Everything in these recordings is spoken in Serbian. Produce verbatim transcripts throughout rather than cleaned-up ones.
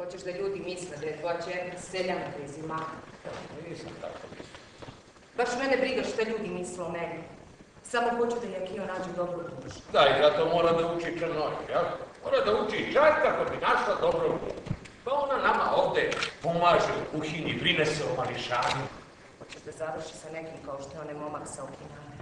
Hoćeš da ljudi misle da je tvoja čerka seljanka iz imana. Nisam tako mislio. Baš mene briga šta ljudi misle o meni. Samo hoću da Jakio nađe dobru dušu. Da, i zato mora da uči Črnoju, jel? Mora da uči čak kako bi našla dobru dušu. Pa ona nama ovde pomaže u kuhinji, brine se o mališanju. Hoćeš da završi sa nekim kao što je onaj momak sa Okinave.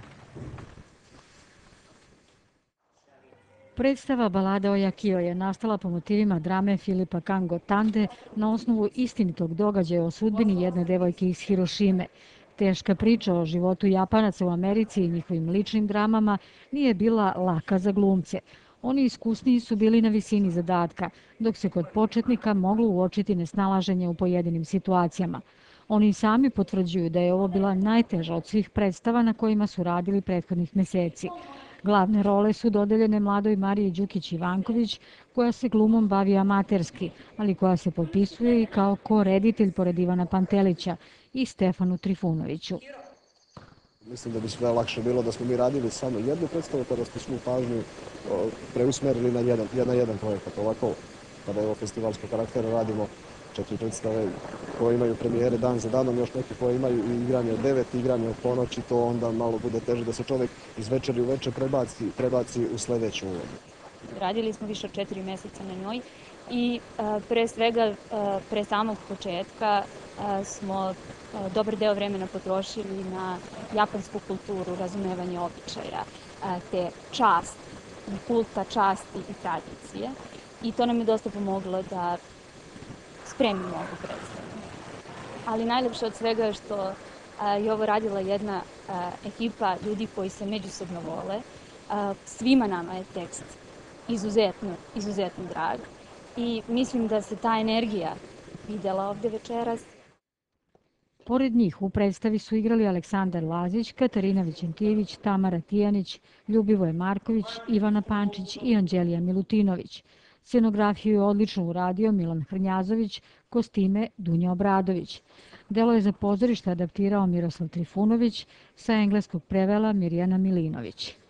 Predstava Balada o Jakio je nastala po motivima drame Filipa Kango Tande na osnovu istinitog događaja o sudbini jedne devojke iz Hirošime. Teška priča o životu Japanaca u Americi i njihovim ličnim dramama nije bila laka za glumce. Oni iskusniji su bili na visini zadatka, dok se kod početnika moglo uočiti nesnalaženje u pojedinim situacijama. Oni sami potvrđuju da je ovo bila najteža od svih predstava na kojima su radili prethodnih meseci. Glavne role su dodeljene mladoj Mariji Đukić-Ivanković, koja se glumom bavi amaterski, ali koja se potpisuje i kao ko-reditelj pored Ivana Pantelića i Stefanu Trifunoviću. Mislim da bi sve lakše bilo da smo mi radili samo jednu predstavu, pa da smo svu pažnju preusmerili na jedan, na jedan projekat. Ovako, kada je ovo festivalsko karaktera, radimo četiri predstave koje imaju premijere dan za danom, još neke koje imaju i igranje od devet, igranje od ponoći, to onda malo bude teže da se čovjek iz večeri u večer prebaci, prebaci u sledeću ulogu. Radili smo više od četiri meseca na njoj i pre svega, pre samog početka smo dobar deo vremena potrošili na japansku kulturu, razumevanje običaja, te čast i kulta časti i tradicije. I to nam je dosta pomoglo da spremimo ovu predstavu. Ali najlepše od svega je što je ovo radila jedna ekipa ljudi koji se međusobno vole. Svima nama je tekst izuzetno, izuzetno drag i mislim da se ta energija videla ovde večeras. Pored njih u predstavi su igrali Aleksandar Lazić, Katarina Vićentijević, Tamara Tijanić, Ljubivoje Marković, Ivana Pančić i Anđelija Milutinović. Scenografiju je odlično uradio Milan Hrnjazović, kostime Dunja Obradović. Delo je za pozorište adaptirao Miroslav Trifunović, sa engleskog prevela Mirjana Milinović.